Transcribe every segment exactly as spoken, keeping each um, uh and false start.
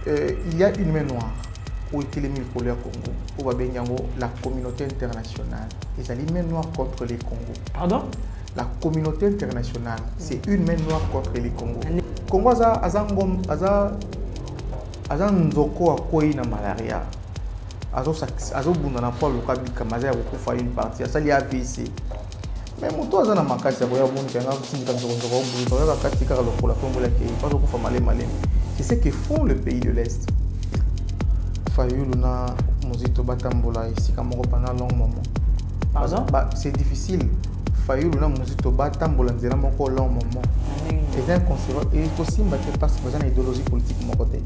euh, il y a une main noire où est les mille au Congo, où va bien la communauté internationale. Et ça une main noire contre les Congo. Pardon? La communauté internationale, c'est une main noire contre les Congo. Congo a un nzoko a quoi na malaria. Azo azo bunda na Paul Kabika mazaya beaucoup une partie. Ça li A V C. Mais moto aza na makasi ya boya buntu nga kusinga nzoko nzoko buntu nga kati ka lo kola Congo la ke pas ko fa malé malé. C'est ce que font le pays de l'Est. Fayulu na muzito batambola ici comme pendant long moment. Pardon? Bah, c'est difficile. Fayulu na muzito batambola nzela moko long moment. C'est inconcevable et aussi battre parce que une idéologie politique mon côté.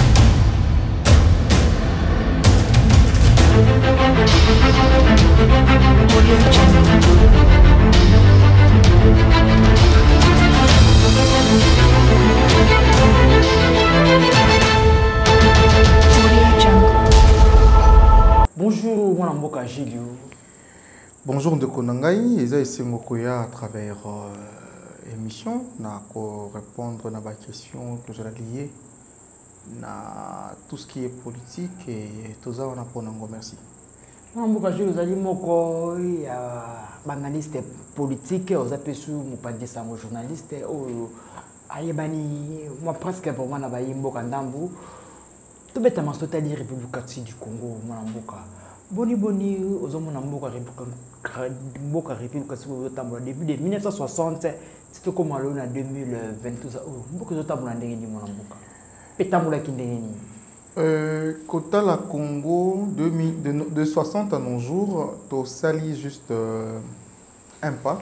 Bonjour, moi Mboka Gilio. Bonjour de Konangai, et c'est Mokoya à travers l'émission na ko répondre à ma question que je liée na tout ce qui est politique et tout ça on a pour nous merci. Mboka Gilio vous allez moko ya analyste politique aux apesu mupandi sango journaliste o ayebani moi presque vraiment na bayi Mboka Ndambu to beta masota di République du Congo moi Mboka boni boni ozomona Mboka République Mboka République depuis de mille neuf cent soixante c'était comme à l'on en deux mille vingt-deux Mboka zotambola ndenge ni moi Mboka petambola ki ndenge ni euh kota la Congo de, de, de soixante à nos jours to sali juste euh, un pas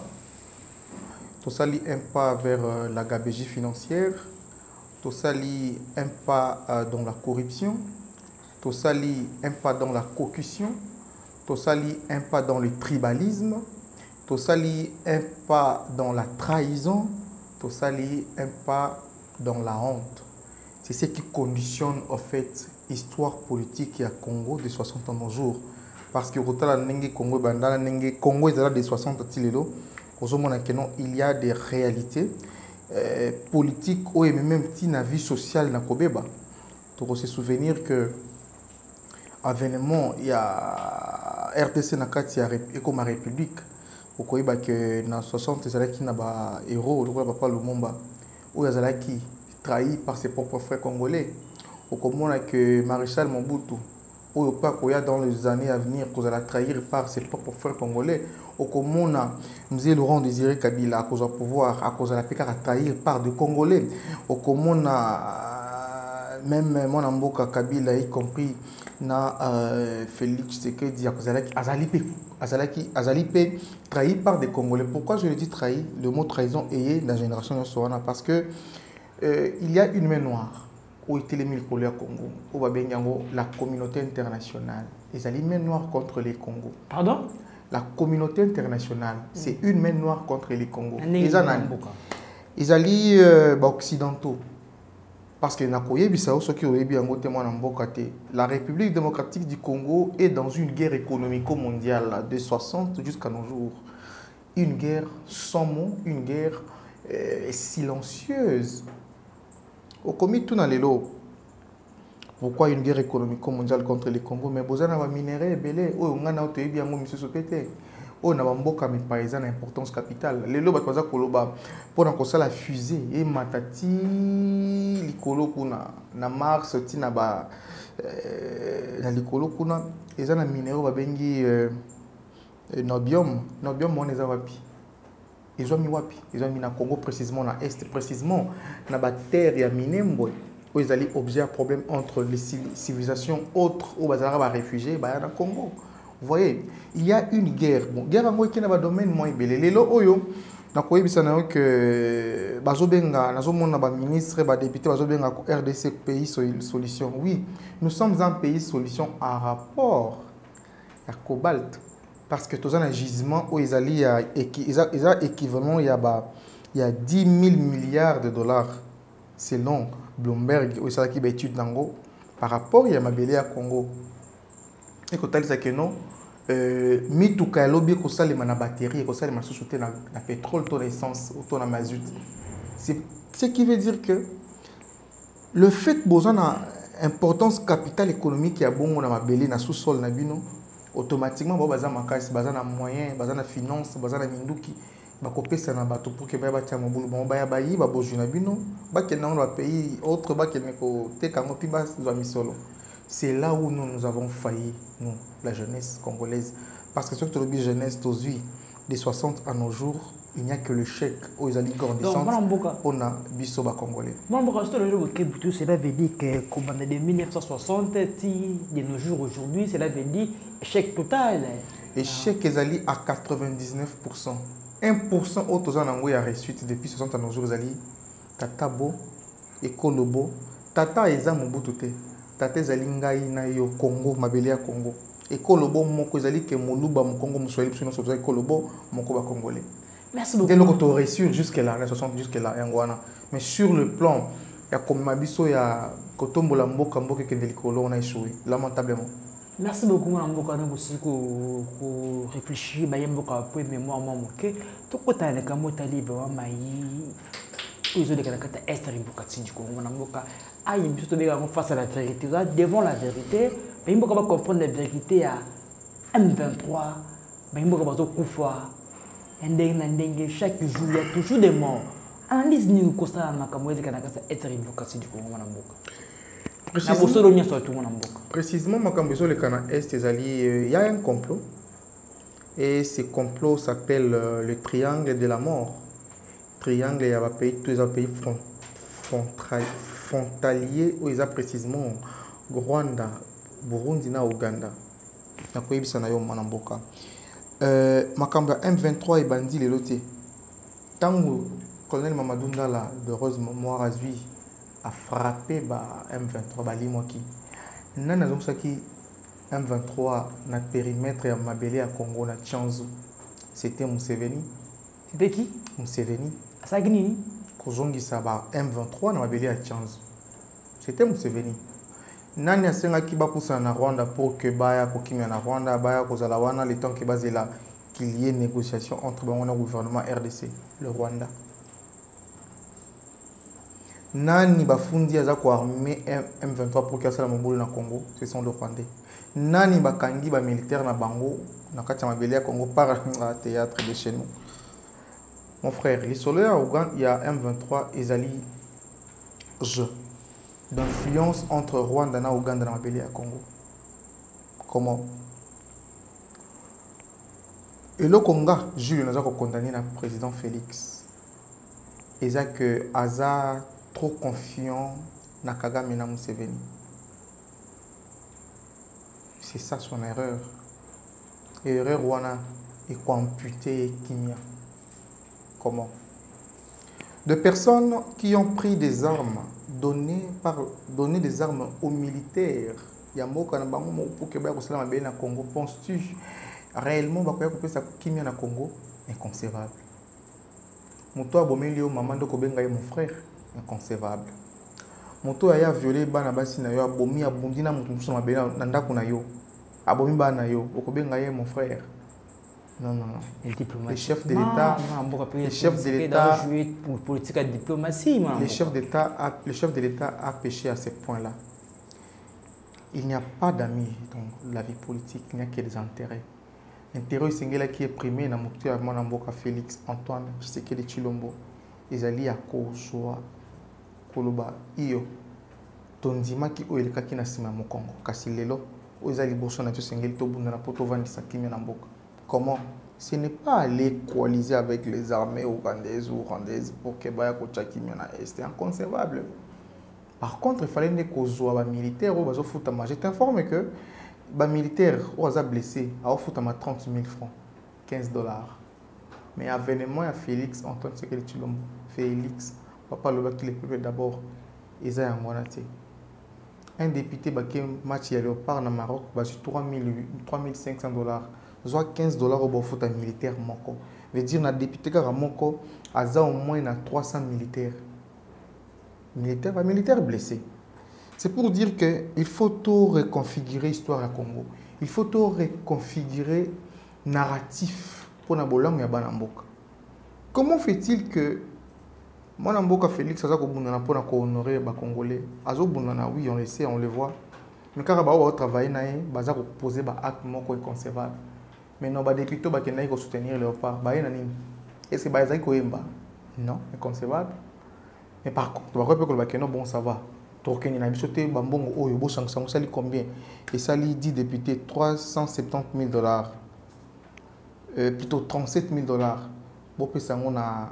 to sali un pas vers euh, la gabegie financière to sali un pas euh, dans la corruption to sali un pas dans la concussion to sali un pas dans le tribalisme to sali un pas dans la trahison to sali un pas dans la honte. C'est ce qui conditionne en fait l'histoire politique à Congo de soixante ans nos jours. Parce que le Congo Congo est de soixante ans, il y a des réalités euh, politiques ou même la vie sociale na Kobeba. Donc se souvenir que avènement il y a R D C na kati ya comme République au Koiba que na soixante zalaki na ba héros le papa Lumumba ou zalaki trahi par ses propres frères congolais. Au comment que Maréchal Mobutu, ou pas qu'il y a dans les années à venir, qu'on allait trahir par ses propres frères congolais. Au comment M. Laurent Désiré Kabila, à cause du pouvoir, à cause de la P K à trahir par des Congolais. Au comment même mon Mboka Kabila, y compris na euh, Félix Tshisekedi, à cause de Azalipe, trahi par des Congolais. Pourquoi je le dis trahi? Le mot trahison est la génération de Soana parce que Euh, il y a une main noire où est les mille au Congo, où va bien la communauté internationale. Et ça une main noire contre les Congo. Pardon? La communauté internationale, mm. c'est une main noire contre les Congo. Ils ont euh, occidentaux. Parce que la République démocratique du Congo est dans une guerre économique mondiale de soixante jusqu'à nos jours. Une guerre sans mots, une guerre euh, silencieuse. Au commis tout dans les lots. Pourquoi une guerre économique mondiale contre le Congo? Mais besoin d'avoir minéraux belé. Oh, on a auto bien mon monsieur Sopete. Oh, on a mboka mais paysan importance capitale. Les lots baza koloba pour qu'on ça la fusée et matati likolo kuna na Mars tina ba na likolo kuna ils ont un minéraux ba bengi nobium nobium on les a wapi. Ils ont mis wapi? Ils ont mis na Congo précisément na est précisément na ba terre ya minembo où ils allaient objet à problème entre les civilisations autres où bazara ba réfugiés ba na Congo. Vous voyez, il y a une guerre. Bon, guerre en qui na ba domaine moins belé. Lelo oyo na koyebisa na que bazobenga nazomona ba ministre ba député bazobenga R D C pays solution. Oui, nous sommes un pays solution en rapport à cobalt. Parce que tous les gisements où ils allaient, ils ont équivalent, il y a, il y a dix mille milliards de dollars selon Bloomberg, où ils ont qui étude d'ango par rapport à Mabélé à Congo. Et quand ils que non, mitu kalobi ko salima na batterie, ko salima sous-souté na pétrole, ton essence, ton mazout. C'est ce qui veut dire que le fait besoin importance capitale économique ya bongo na mabele na sous-sol na bino automatiquement ba baza makasi baza na moyen baza na finance baza na minduki bakopesa na bato pour que ba batia mobulu ba ba ba yi ba boju na bino ba kena na pays autre ba kena ko teka ngo pi ba zo misolo. C'est là où nous, nous avons failli, nous, la jeunesse congolaise. Parce que surtout le jeunesse d'aujourd'hui, des soixante à nos jours, il n'y a que le chèque aux alliés grandissantes on a bisoba congolais. Moi, cela veut dire que comme de mille neuf cent soixante, de nos jours aujourd'hui, cela veut dire échec total. Échec est allé à quatre-vingt-dix-neuf pour cent. un pour cent autres en anglais a reçu depuis soixante à nos jours, Zali, Tatabo, Ekolobo, Tata et Zamobutote. Tata Zalingai na yo Congo, Mabelia Congo. Ekolobo, Moko Zali, que Moluba, Mokongo, Moussouali, Psuno, Sobza, Ekolobo, Mokoba Congolais. Merci beaucoup. Dès lors que tu aurais su jusque-là, les soixante jusque-là, mais sur le plan, il y a comme Mabiso, il y a Kotombo, la Mboka, Mboka, Kendelikolo, on a échoué, lamentablement. Merci beaucoup, Mme Mboka, aussi pour réfléchir, Baye Mboka, pour mémoire, Mamoke. Tout le temps, les Kamota Libre, Maï, ils ont des caractères extrêmement du Congo, Mme Mboka. Ah, il me faut face à la vérité. Devant la vérité, Baye Mboka va comprendre la vérité à M vingt-trois, Baye Mboka va tout Koufa. Chaque jour, il y a toujours des morts. Analyse nous constat na kamwezi kana kasa eteri bukasi du Congo na mboka. Précisément makambezo le kana est il y a un complot et ce complot s'appelle euh, le triangle de la mort. Triangle il y a un pays tous les pays frontaliers où ils ont précisément Rwanda, Burundi na Uganda. Na koyebisa na yo mboka. Euh, Makamba M vingt-trois et Bandi les lotés. Tant que le colonel Mamadou Ndala de Rose Moirazui a frappé bah, M vingt-trois, bah, Limoki. Nana Zomsaki M vingt-trois, notre périmètre à Mabélé à Congo, na Tchanzu. C'était Museveni. C'était qui? Museveni. Sagini. Kozongi Saba M vingt-trois na Mabélé à Tchanzu. C'était Museveni. Nani asenga ki bakusa na Rwanda pour que baya ko kimia na Rwanda baya ko zalawana le temps que bazela qu'il y ait négociation entre le gouvernement R D C le Rwanda. Nani bafundi aza ko armée M vingt-trois pour que ça la mobile na Congo, ce sont les Rwandais. Nani bakangi ba militaire na bango na kati ya mabele ya Congo par un théâtre de chez nous. Mon frère, les soleils à Ouganda, il y a M vingt-trois ezali je d'influence entre Rwanda et Ouganda dans le Congo. Comment? Et le Congo, Jules nous a condamné le président Félix. Et ça que Aza trop confiant na Kagame na Museveni. C'est ça son erreur. Et erreur Rwanda est quoi amputé Kimia. Comment? De personnes qui ont pris des armes donner par donner des armes aux militaires. Il y a beaucoup de pour que le Congo. Penses-tu réellement que ça kimia na Congo? Inconcevable. Moto a bomeli maman de Kobenga mon frère, inconcevable. Moto a violé bana basi na yo abomi abondi na mutu musu mabela na ndako na yo. Abomi bana yo, Kobenga mon frère. Non, non, non. Les chefs de l'État, les chefs de l'État, politique à diplomatie, les chefs d'État, le chef de l'État a péché à ce point-là. Il n'y a pas d'amis dans la vie politique, il n'y a que des intérêts. L'intérêt c'est qui est primé dans mon Mboka Félix Antoine Tshisekedi Tshilombo. Ils allaient à Kosoa, Koloba, Iyo, Tondima qui est le cas qui n'a pas de Congo. Kasi lelo, ils allaient bosso na Tshisekedi Tobunda na poto vandi sakimi na Mboka. Comment? Ce n'est pas aller coaliser avec les armées ougandaises ou rwandaises pour que Baya Kochakimi na Est. C'est inconcevable. Par contre, il fallait que les militaires ou les je t'informe que les militaires ont blessé à trente mille francs, quinze dollars. Mais avènement à Félix Antoine Tshisekedi Tshilombo, Félix, papa le qui le peuple d'abord, ils ont un député qui match à Léopard au Maroc, trois mille cinq cents dollars. Soit quinze dollars au foot militaire moko. Veut dire na député car moko a au moins na trois cents militaires. Militaires, militaires blessés. C'est pour dire que il faut tout reconfigurer l'histoire à Congo. Il faut tout reconfigurer narratif pour na bolang ya bana mboka. Comment fait-il que Moi, Namboka Félix, ça a honorer les Congolais. Oui, on le sait, on le voit. Mais quand on travaille, on va poser des actes inconcevables. Mais non, les députés vont soutenir Léopard. Est-ce que c'est inconcevable? Non, inconcevable. Mais par contre, on va dire que bon, ça va. Torkeni na biso te bambongo oyo bo sanction sali combien? Et ça li dix députés trois cent soixante-dix mille dollars. Euh, plutôt trente-sept mille dollars. Bo pesa na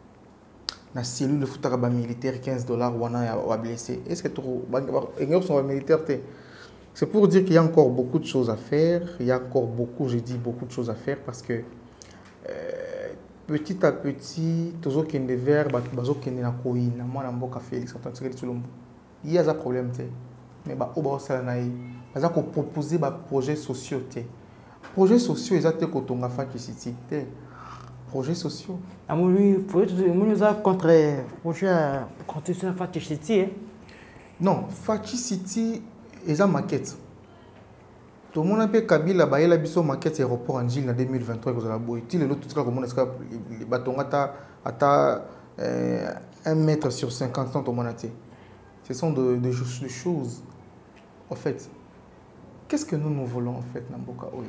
na cellule de foot militaire quinze dollars wana ya blessé. Est-ce que trop ils sont militaires? C'est pour dire qu'il y a encore beaucoup de choses à faire, il y a encore beaucoup, je dis beaucoup de choses à faire parce que euh, petit à petit toujours qu'il y a des verbes bazo qu'il y a na moi na mboka Félix Antoine Tshisekedi Tshilombo. Il y a un problème, mais bah, au bas ça naï, parce qu'on proposer des projets sociaux, projets sociaux, ils ont été contre la Fakisiti, projets sociaux. Ah oui, nous avons contre projet contre la Fakisiti. Non, Fakisiti, ils ont maquette. Tout le monde a fait Kabila, bah il a biso maquette aéroport en Gilles en deux mille vingt-trois, vous avez beau. Il le tout cas comme on est les bâtons à à un mètre sur cinquante ans au monde. Ce sont de, de, de choses. En fait, qu'est-ce que nous nous voulons en fait, Namboka Oyo?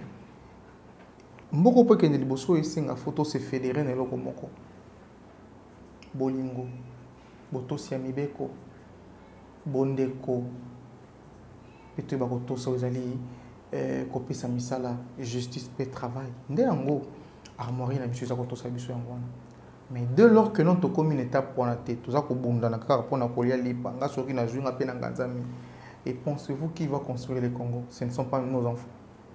Mboko peut que les bosso ici la photo se fédérer dans le moko. Bolingo, boto siamibeko, bondeko, peut-être ba koto so ezali kopi sa misala, justice pe travail. Ndé ngo armoire na biso za koto sa biso yango. Mais dès lors que notre commune est à point de tête, tout ça qu'on bonde dans la carte pour Napoléon lipa, on a sur qui n'a joué un peu dans Ganzami. Et pensez-vous qui va construire le Congo? Ce ne sont pas nos enfants.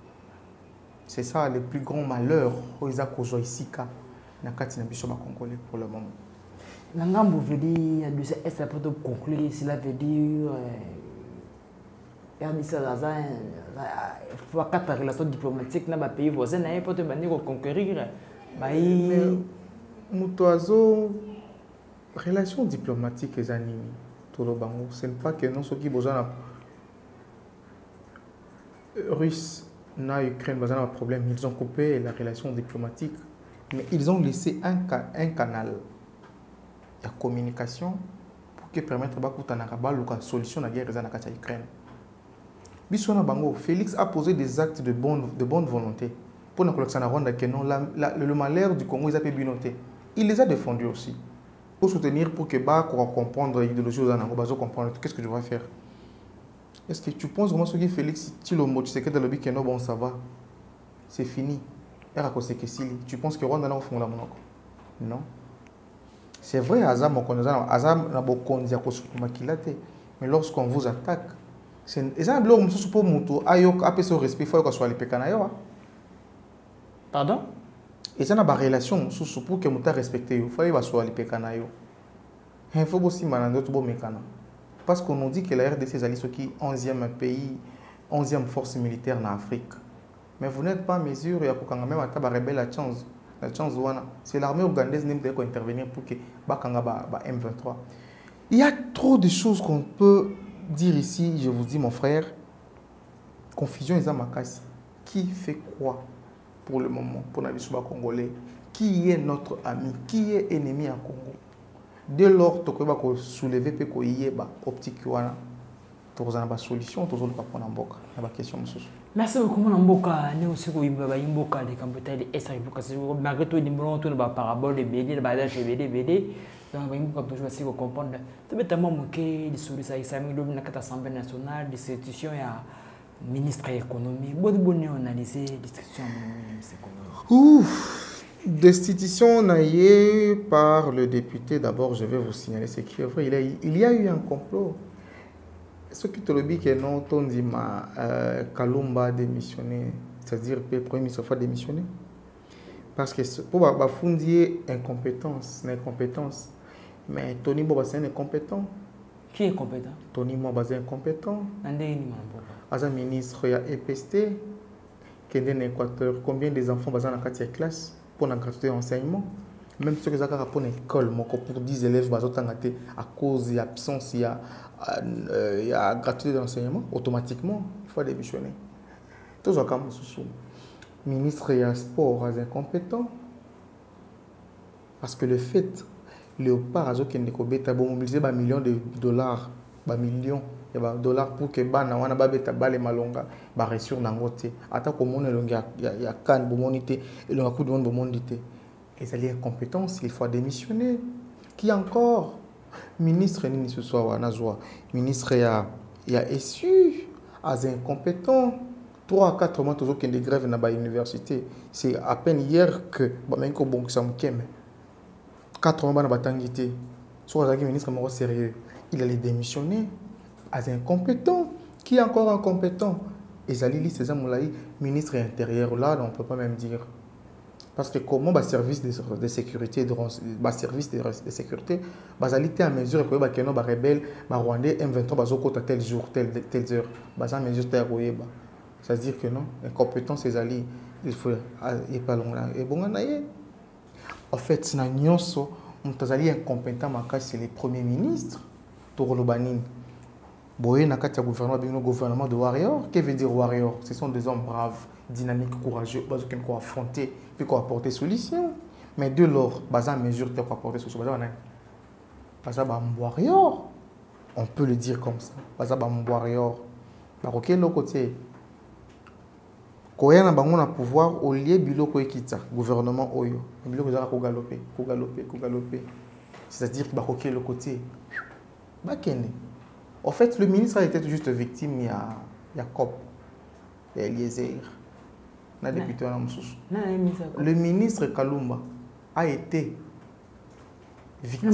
C'est ça le plus grand malheur aux accords ici car na kati na biso ba congolais pour le moment. Langambo veut dire est-ce que pour conclure cela veut dire il y a des faut quatre relations diplomatiques dans les pays voisins na pour te venir conquérir. Mutoazo, relations diplomatiques et animées. Ce n'est pas que nous, ceux qui ont besoin de Russes, na Ukraine, besoin d'un problème. Ils ont coupé la relation diplomatique, mais ils ont laissé un, un canal de communication pour que permettre de solution à la guerre en Ukraine. Bisona Bango, Félix a posé des actes de bonne, de bonne volonté pour nous que le malheur du Congo, ils ont pu noter. Il les a défendus aussi. Pour soutenir, pour que Bas comprendre l'idéologie aux Anango, comprendre qu'est-ce que je vais faire. Est-ce que tu penses vraiment ce que Félix Tshilombo, tu sais que dans le but que non, bon, ça va. C'est fini. Tu penses que Rwanda n'a pas fait la monoko? Non. C'est vrai, Azam, Azam n'a pas conduit à cause de mais lorsqu'on vous attaque, c'est un bloc où pour Moutou, Ayok, après ce respect, il faut que ce soit les Pécanayo. Pardon? Et ça n'a pas de relation pour que nous respecte. Il faut que soit les Pécanayo. Il faut aussi que nous mécano. Parce qu'on nous dit que la R D C est qui onzième pays, onzième force militaire en Afrique. Mais vous n'êtes pas en mesure, il y a même à rebelle la chance. La chance c'est l'armée ougandaise qui doit intervenir pour que Bakanga M vingt-trois. Il y a trop de choses qu'on peut dire ici, je vous dis mon frère. Confusion est à ma casse. Qui fait quoi pour le moment pour les Congolais? Qui est notre ami? Qui est ennemi en Congo? Dès lors que tu as soulevé une optique, tu as une solution, tu as une question. Merci beaucoup, Mboka. Nous aussi, nous avons Mboka, les Cambodgiens, les Est, malgré tout, nous avons une parabole, des B D, des badages, des B D, B D. Donc, nous avons besoin de comprendre. C'est notamment que les solutions, l'Assemblée nationale, les institutions, le ministre de l'économie. Bonne bonne analyser l'institution de l'économie. Ouf! Destitution naïe par le député, d'abord, je vais vous signaler ce qui est vrai. Il y a, il y a eu un complot. Ce qui te le dit que non, on dit que Kalumba a démissionné, c'est-à-dire que le premier ministre a démissionné. Parce que pour fonder incompétence, l'incompétence, mais Tony Boba c'est un incompétent. Qui est compétent? Tony Boba est incompétent. As un ministre il y a E P S T qui est en Équateur. Combien des enfants basés dans la quatrième classe pour la gratuité d'enseignement? Même ceux qui ont pour l'école, pour dix élèves à cause de l'absence, il y a il y a gratuité d'enseignement, automatiquement, il faut démissionner. Tous les cas, le ministre des Sports est incompétent. Parce que le fait, Léopard azo kende ko beta bon mobiliser ba millions de dollars, ba millions ya ba dollars pour que bana wana ba beta bale malonga ba resur nango te. Ata ko mona longa ya ya kan bo monité et le coup de monde bo mondité. Les alliés incompétence, il faut démissionner. Qui encore? Ministre ni ce soir wana joie. Ministre ya ya essu as incompétent. trois à quatre mois toujours qu'il y a des grèves dans l'université. C'est à peine hier que Bamenko Bonksam Kem. quatre mois dans la batangité. Soit le ministre est sérieux. Il allait démissionner. As incompétent. Qui est encore incompétent? Et Zalili César Moulaï, ministre intérieur, là, on ne peut pas même dire. Parce que comment le service de, de sécurité, le service de, de sécurité, Bazali était en mesure que les rebelles, les Rwandais, M vingt-trois, à tel jour, telle, telle heure. Bazali en mesure de faire. C'est-à-dire que non, incompétence, c'est alliés. Il faut aller pas loin. Et bon, en fait, c'est un allié incompétent, c'est le premier ministre, Toro Banine. Boye na kati ya gouvernement, gouvernement de warriors. Qu'est-ce que veut dire warrior? Ce sont des hommes braves, dynamiques, courageux, qui ont affronté, qui ont apporté solution. Mais de lors, baza mesure qui ont apporté solution. Baza ba warrior. On peut le dire comme ça. Baza ba warrior. Ba OK le côté. Quand il y a un pouvoir, au lieu de le gouvernement, oyo, il y a un galoper, galoper, galoper. C'est-à-dire qu'il y a le côté. En fait, le ministre a été juste victime, il y a, il y a Cop, il y a Eliezer, il y a député le ministre Kalumba a été victime.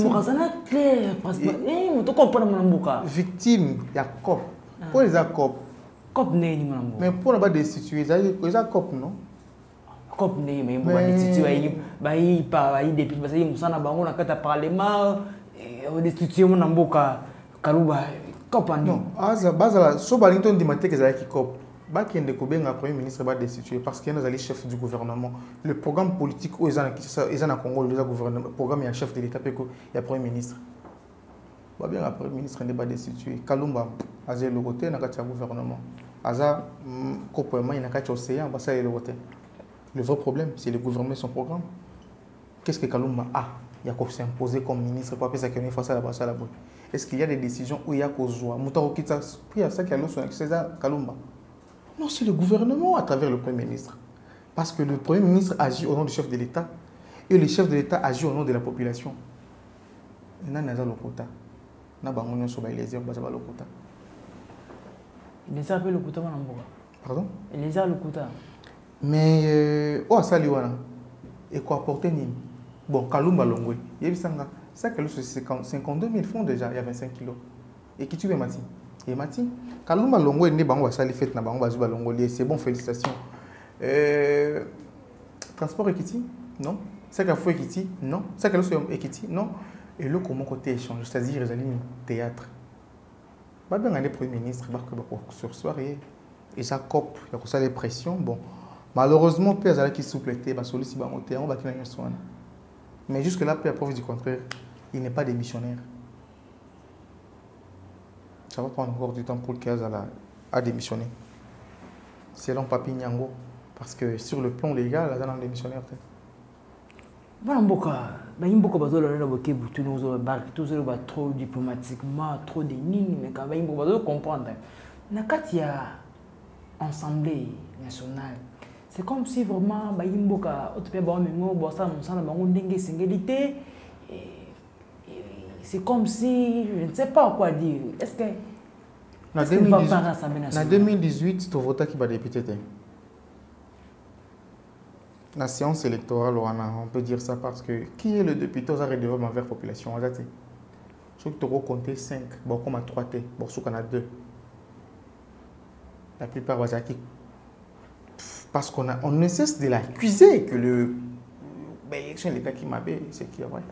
Victime, il y a Cop. Pourquoi il y a Cop? Mais pour ne pas destituer, il y a Cop, non? Cop ne mais pour destituer, il pas il député parce qu'il musana bango na kata parlement et destituer mon amboka Kaluba Cop non. Aza bazala so balington di maté que ça qui Cop. Ba qui ndeko benga premier ministre ba destituer parce qu'il y a les chefs du gouvernement. Le programme politique où ils ont ils ont Congo le gouvernement programme il y a chef de l'état peko il y a premier ministre. Ba bien après ministre ne pas destituer Kalumba aza le côté na kata gouvernement. Aza complètement il na kata océan ba ça le côté. Le vrai problème, c'est le gouvernement et son programme. Qu'est-ce que Kalumba a? Il y a qu'à s'imposer comme ministre pour ça qu'il y a face à la base à la boîte. Est-ce qu'il y a des décisions où il y a qu'aux joie? Moutaro Kitsa, puis il y a ça qui a l'eau sur Kalumba. Non, c'est le gouvernement à travers le Premier ministre. Parce que le Premier ministre agit au nom du chef de l'État et le chef de l'État agit au nom de la population. Il y a un quota. Il y a un quota. Il y a un quota. Il y a un quota. Pardon? Il y a un quota. Mais, euh, oh, ça, lui, et quoi apporter ni? Bon, Kalumba Longwe, il y a ça, c'est cinquante-deux mille francs déjà, il y a vingt-cinq kilos. Et qui tu veux, Mati? Et Mati, Kalumba Longwe, il y a ça, les fêtes, c'est bon, félicitations. Euh, transport Ekiti? Non. C'est qu'à fou Ekiti? Non. C'est qu'à l'eau Ekiti? Non. Et là, comment côté échange? C'est-à-dire, ils allaient au théâtre. Pas bien, les premiers ministres, sur soirée. Et ça, cop, il y a ça, les pressions. Bon. Malheureusement, P S A qui soupleté, on va mais jusque-là, P A preuve du contraire, il n'est pas démissionnaire. Ça va prendre encore du temps pour P S A à démissionner. Selon Papi Nyango, parce que sur le plan légal, il y a un démissionnaire. Voilà, il y a beaucoup de trop diplomatiquement, trop de lignes, mais quand même, il faut comprendre. Il y a une assemblée nationale. C'est comme si vraiment, c'est comme si, je ne sais pas quoi dire. Est-ce que... En deux mille dix-huit, tu votes qui va député. La séance électorale, on peut dire ça parce que qui est le député aux arrêts de l'homme envers la population? Je crois que tu vas compter cinq, bon, comme à trois T, bon, ce qu'on a deux. La plupart, parce qu'on on ne cesse de l'accuser que le l'élection de l'État qui m'a fait, c'est qui est vrai.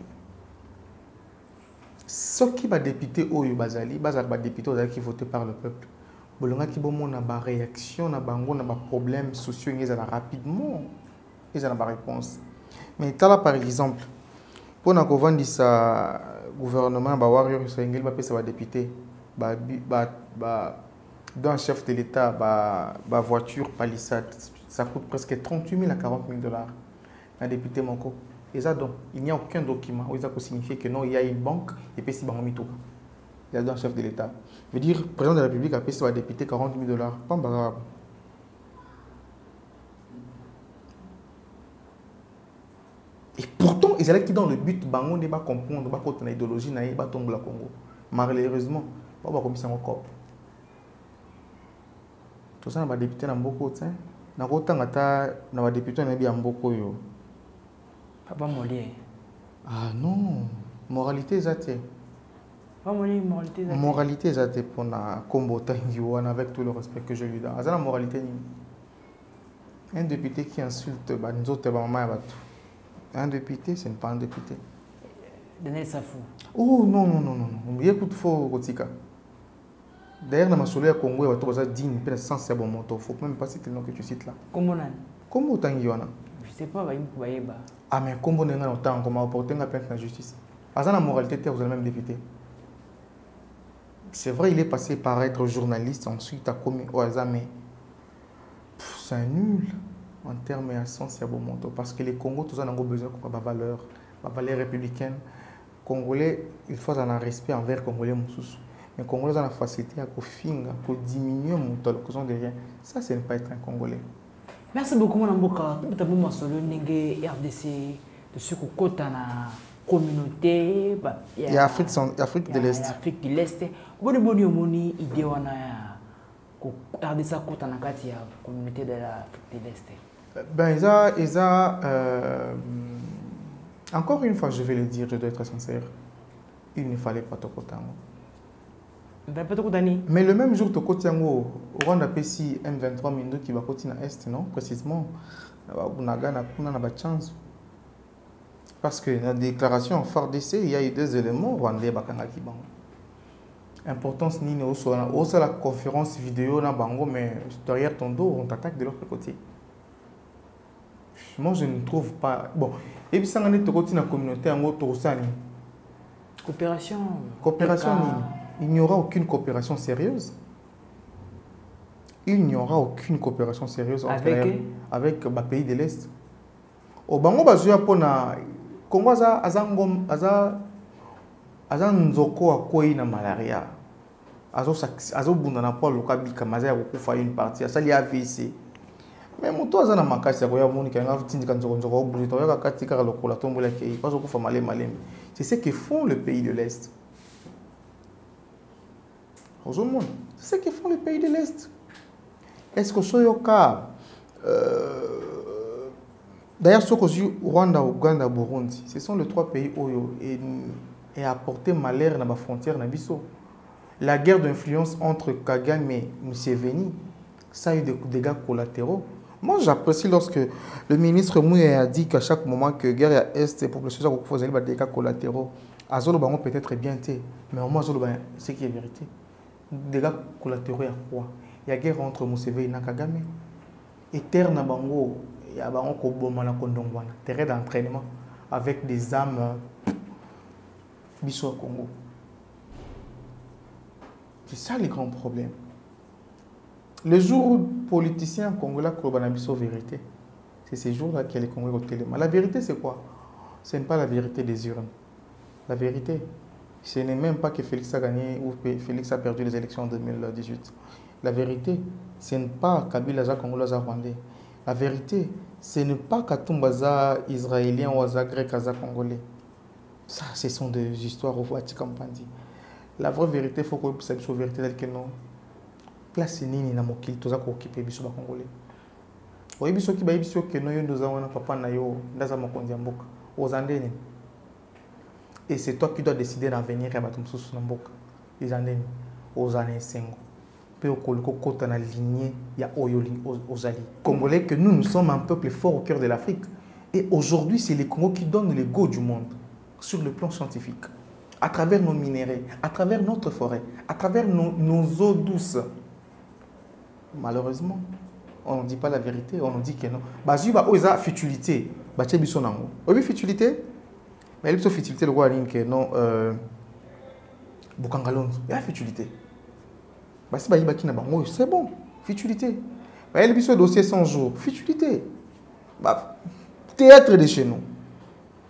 Ce qui va député au Bazali, Bazali va député qui voté par le peuple. Bolonga qui bon na ba réaction na bango na ba problèmes sociaux ils ont rapidement ils ont ba réponse. Mais là par exemple pour na ko vandi sa gouvernement ba warrior so ngel ba pesa ba député ba ba d'un chef de l'État ba ba voiture palissade ça coûte presque trente-huit mille à quarante mille dollars. Un député Moko. Et ça, donc, il n'y a aucun document où ça peut signifier que non, il y a une banque et puis si il y a un chef de l'État. Je veux dire, le président de la République a payé sur la députée quarante mille dollars. Pas grave. Et pourtant, ils allaient qui dans le but, bangon ne pas comprendre, pas contre l'idéologie, n'a pas tomber la Congo. Malheureusement, pas va comme ça en cop. Tout ça, na député na mboko, tiens. Na kota ngata na député na bien mboko yo. Papa Molier. Ah non, moralité zate. Pas Molier, moralité zate. Moralité zate pour na combo tangiwan avec tout le respect que je lui donne. Azana moralité ni. Un député qui insulte ba nzote ba mama ba tout. Un député, ce n'est pas un député. Daniel Safou. Oh non, non, non, non. non. Écoute, il faut Rotika. D'ailleurs, dans ma soleil à Congo, il y a digne, il y a cent bon moto. Il ne faut même pas citer le nom que tu cites là. Comment Comment tu as dit? Je ne sais pas, il y a Ah, mais comment tu as dit comment apporter la plainte à la justice? À la moralité, vous avez même député. C'est vrai, il est passé par être journaliste, ensuite a commis au hasard, mais c'est nul. En termes de sens, il y a bon montant. Parce que les Congos, tous ont besoin de la valeur, la valeur républicaine. Les Congolais, il faut un respect envers les Congolais. Mais les Congolais ont la facilité à pour diminuer mon taux de rien. Ça, ce n'est pas être un Congolais. Merci beaucoup, Mme Mboka. Tout à l'heure, R D C, de ce que côté la communauté. Il y a Afrique de l'Est. Afrique de l'Est. Bonne bonne moni idée wana R D C côté na kati ya communauté de l'Afrique de l'Est. Ben, Isa, Isa euh, encore une fois, je vais le dire, je dois être sincère, il ne fallait pas Tokotango. Mais le même jour, Tokotango, au Rwanda P C M vingt-trois minutes qui va continuer à Est, non? Précisément, on a une chance. Parce que dans la déclaration en F A R D C, il y a eu deux éléments rwandais bakanga ki bango. Importance ni ne au la conférence vidéo na bango, mais derrière ton dos, on t'attaque de l'autre côté. Moi, je ne trouve pas. Bon, et puis, ça, on est dans la communauté en Autosani. Coopération. Coopération, il n'y aura aucune coopération sérieuse. Il n'y aura aucune coopération sérieuse entre avec les avec les pays de l'Est. Au Bango, je vais pour na Congo, azangom, aza, azanzoko a quoi na malaria. Azo, azo bunda na pas le cas bikamaza ou kufa une partie. Ça, il y a A V C. Mais moto azana makasi ya moni kanga tindika nzoko nzoko obuli to yaka katika lokola tombola ke pas okufa malé malé. C'est ce que font le pays de l'Est. Au monde, c'est ce que font les pays de l'Est. Est-ce que soyoka euh, d'ailleurs ce que Rwanda, Ouganda, Burundi, ce sont les trois pays où et et apporté malheur dans la frontière na biso. La guerre d'influence entre Kagame et Museveni, ça a eu des dégâts collatéraux. Moi, j'apprécie lorsque le ministre Mouye a dit qu'à chaque moment que la guerre à Est, pour que les choses soient des dégâts collatéraux, à Zolo Bango peut-être bien été, mais au moins Zolo Bango, c'est qui est vérité. Dégâts collatéraux, il y a quoi? Il y a guerre entre Museveni et Kagame. Et terre na Bango, il y a Bango Koboma na Kondongwana, terrain d'entraînement avec des armes biso au Congo. C'est ça le grand problème. Le jour où les politiciens congolais ont la vérité, c'est ces jours-là que les Congolais ont tellement. La vérité, c'est quoi? Ce n'est pas la vérité des urnes. La vérité, ce n'est même pas que Félix a gagné ou que Félix a perdu les élections en deux mille dix-huit. La vérité, ce n'est pas Kabila za Congolais za Rwandais. La vérité, ce n'est pas Katumba za Israélien ou za Grec za Congolais. Ça, ce sont des histoires au Vatican-Pandi. La vraie vérité, il faut que ça soit vérité telle que non. Place nini na mokili toza ko occuper biso ba Congolais. Oyebi soki ba yebi soki que no yo ndoza wana papa na yo ndaza mokonzi ya mboka. Ozandeni. Et c'est toi qui dois décider d'avenir ya bato mususu na mboka. Izandeni. Ozane sengo. Pe okoliko kota na lignée ya oyoli ozali. Congolais que nous nous sommes un peuple fort au cœur de l'Afrique. Et aujourd'hui, c'est les Congos qui donnent le go du monde sur le plan scientifique. À travers nos minéraux, à travers notre forêt, à travers nos, nos eaux douces. Malheureusement, on ne dit pas la vérité, on nous dit que non. Bah, il y a une futilité. Bah, tu as besoin d'en haut. Oui, futilité. Mais il y a une futilité, le roi a dit que non. Bukangalon, il y a une futilité. Bah, si il y a une c'est bon. Futilité. Bah, il y a un dossier cent jours. Futilité. Bah, théâtre de chez nous.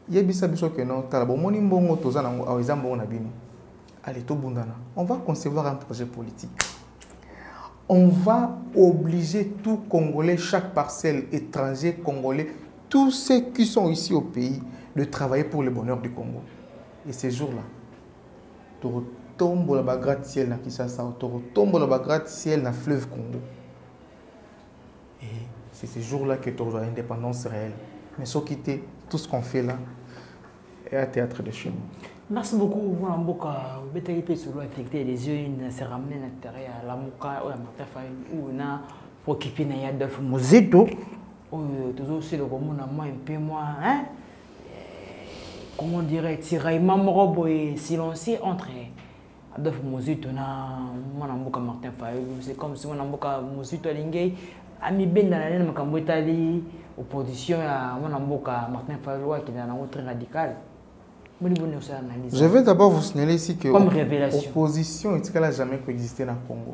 yebisa biso que non tala bon moni mbongo toza na aweza mbongo na bino. Allez to bundana. On va concevoir un projet politique. On va obliger tout Congolais, chaque parcelle étranger congolais, tous ceux qui sont ici au pays, de travailler pour le bonheur du Congo. Et ces jours-là, tu retombes dans le gratte-ciel dans Kinshasa, tu retombes dans le gratte-ciel dans le fleuve Congo. Et c'est ces jours-là que tu auras l'indépendance réelle. Mais ce qui était, tout ce qu'on fait là, est un théâtre de chez nous. Merci beaucoup. Moi, je vais vous sur affecter les yeux, ne se ramener à l'intérieur, la mouka ou la martefaille ou na pour occuper na Adolphe Muzito. Toujours aussi le roman à moi un peu moins, hein? Comment dirais tiraillement morobo et silencieux entre Adolphe Muzito na mon amboka Martin Fayulu. C'est comme si mon amboka Muzito alingé ami ben dans la laine makambo itali opposition à mon amboka Martin Fayulu qui est dans un très radical. Je vais d'abord vous signaler ici que l'opposition n'a jamais coexisté dans le Congo.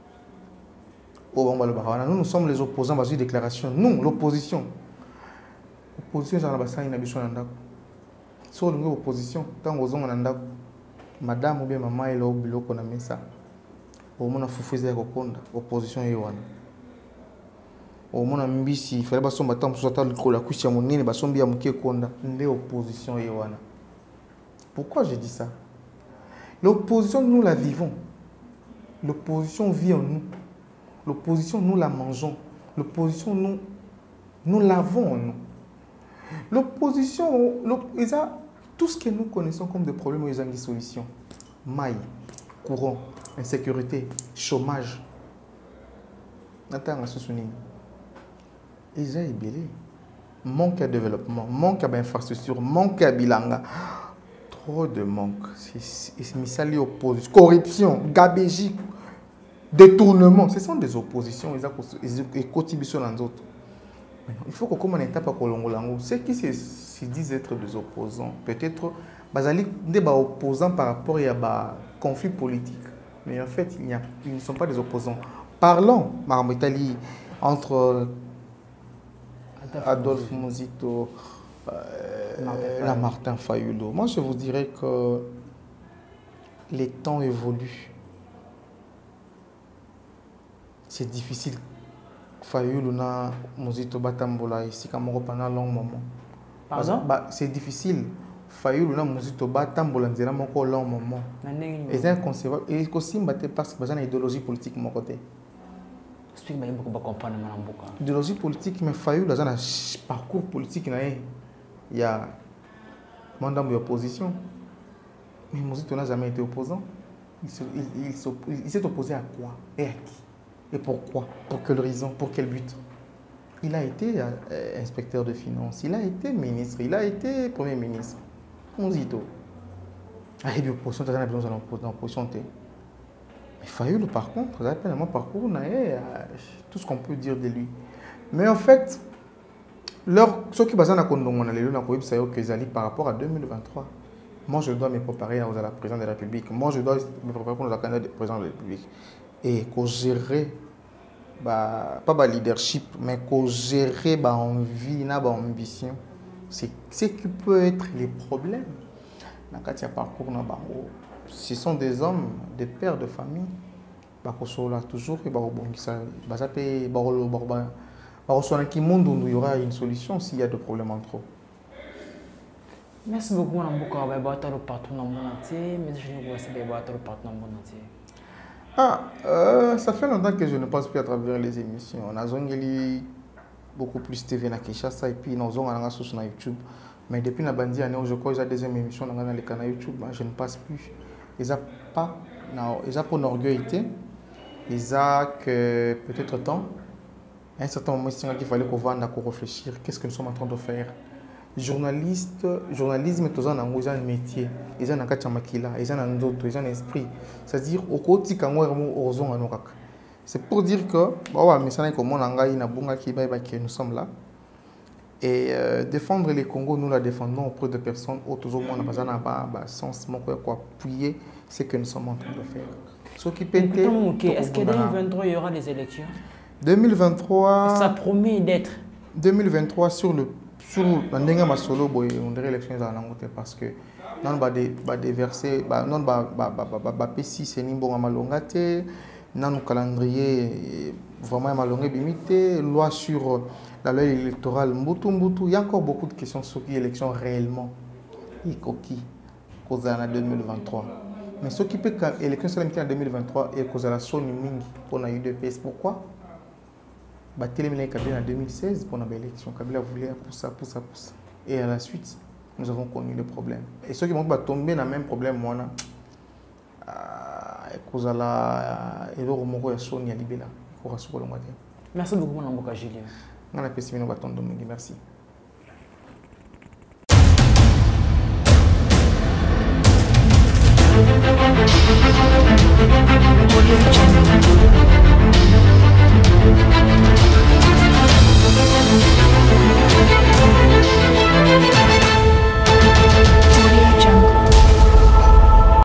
Nous, nous sommes les opposants à une déclaration. Nous, l'opposition. L'opposition, c'est une ambition. Sur l'opposition, tant que madame ou bien maman est là au bureau qu'on a mis ça. Au moins, il faut faire l'opposition. Au moins, il fallait que nous fassions la couche à mon nez, l'opposition. Pourquoi je dis ça? L'opposition, nous la vivons. L'opposition vit en nous. L'opposition, nous la mangeons. L'opposition, nous, nous l'avons en nous. L'opposition, tout ce que nous connaissons comme des problèmes, ils ont des solutions. Maille, courant, insécurité, chômage. Ils ont belé. Manque de développement, manque d'infrastructure, manque de bilanga. Trop de manque. C'est opposition. Corruption, gabégie, détournement. Ce sont des oppositions. Ils contribuent dans d'autres. Il faut qu'on commence à étape à Kolongolango. Ceux qui se disent être des opposants, peut-être, des opposants par rapport à un conflit politique. Mais en fait, il y a, ils ne sont pas des opposants. Parlons, Maram Italie, entre Adolphe Muzito, Euh, la Martin Fayulu. Moi, je vous dirais que les temps évoluent. C'est difficile. Fayulu na Muzito Batambola ici pendant un long moment. Pardon? C'est difficile. Fayulu na Muzito Batambola nzela moko long moment. Et c'est inconcevable. Et aussi parce que j'ai une idéologie politique de mon côté. Idéologie politique, mais Fayulu a un parcours politique. Il y a mandam d'opposition. Mais Muzito n'a jamais été opposant. Il s'est opposé à quoi? Et à qui? Et pourquoi? Pour quelle raison? Pour quel but? Il a été euh, inspecteur de finances, il a été ministre, il a été premier ministre. Muzito. Ah, il y a l'opposition, il y a l'opposition. Mais Fayulu, par contre, il a un parcours, tout ce qu'on peut dire de lui. Mais en fait, leur, ce qui est basé par rapport à deux mille vingt-trois, moi je dois me préparer à la présidence de la République. Moi je dois me préparer pour la candidat de président de la République. Et qu'on gérer, bah, pas le leadership, mais qu'on gérer bah, envie, bah, ambition. C'est ce qui peut être les problèmes. Parcours, ce sont des hommes, des pères de famille. Bah, toujours, et bah, il y aura une solution s'il y a des problèmes entre eux. Merci beaucoup. Ah, euh, ça fait longtemps que je ne passe plus à travers les émissions. On a beaucoup plus T V na Kinshasa et puis nous avons sur YouTube. Mais depuis la bande je crois que j'ai deuxième émission dans le canal YouTube. Je ne passe plus. Ils n'ont pas, ils ont pas d'orgueillité. Ils ont que peut-être temps. À un certain moment, il fallait qu'on vende, qu'on réfléchir. Qu'est-ce que nous sommes en train de faire? Journaliste, journalisme, ils ont un métier. Ils ont un kachamaki, ils ont un autre, ils ont un esprit. C'est-à-dire, au côté c'est pour dire que nous sommes là. Et euh, défendre les Congos, nous la défendons auprès de personnes autour de nous, sens appuyer ce que nous sommes en train de faire. Est-ce qu'en deux mille vingt-trois, il y aura des élections? deux mille vingt-trois. Ça promet d'être. deux mille vingt-trois, sur le, sur la dernière masolo boy on dirait élection dans l'angote parce que non ba de ba déverser ba non ba ba ba ba ba pesi c'est ni bon amalongate non calendrier vraiment amalongé bimité loi sur la loi électorale mbutu mbutu il y a encore beaucoup de questions sur qui élection réellement et coquille cause en deux mille vingt-trois mais ce qui peut que l'élection soit en deux mille vingt-trois et cause la sonne mingi on a eu deux P S pourquoi bah télé Kabila en deux mille seize pour l'élection Kabila voulait pour ça pour ça pour ça et à la suite nous avons connu le problème et ceux qui vont tomber dans le même problème moi et cause la et le remoko ya sonne ya libela ko rasokola ngate merci beaucoup mon amboka Julien on a pessimé nos bâtons de merci.